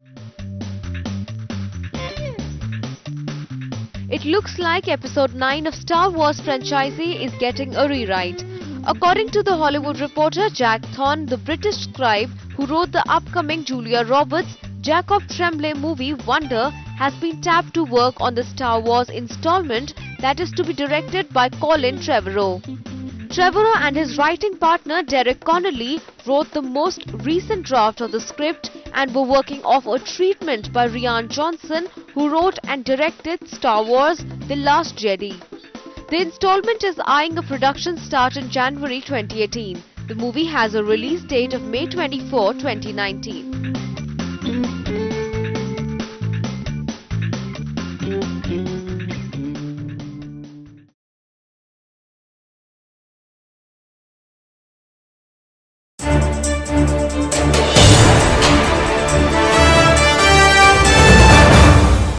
It looks like Episode 9 of Star Wars franchise is getting a rewrite. According to The Hollywood Reporter, Jack Thorne, the British scribe who wrote the upcoming Julia Roberts, Jacob Tremblay movie Wonder, has been tapped to work on the Star Wars installment that is to be directed by Colin Trevorrow. Trevorrow and his writing partner Derek Connolly wrote the most recent draft of the script and were working off a treatment by Rian Johnson, who wrote and directed Star Wars: The Last Jedi. The installment is eyeing a production start in January 2018. The movie has a release date of May 24, 2019.